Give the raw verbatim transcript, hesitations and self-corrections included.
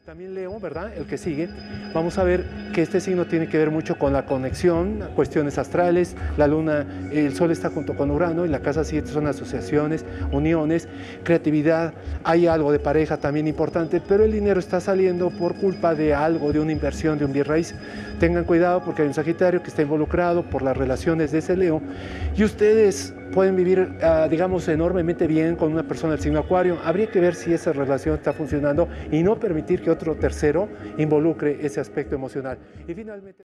También Leo, ¿verdad? El que sigue, vamos a ver que este signo tiene que ver mucho con la conexión, cuestiones astrales, la luna, el sol está junto con Urano y la casa siete son asociaciones, uniones, creatividad, hay algo de pareja también importante, pero el dinero está saliendo por culpa de algo, de una inversión, de un bien raíz. Tengan cuidado porque hay un Sagitario que está involucrado por las relaciones de ese Leo y ustedes pueden vivir, uh, digamos, enormemente bien con una persona del signo Acuario. Habría que ver si esa relación está funcionando y no permitir que otro tercero involucre ese aspecto emocional. Y finalmente...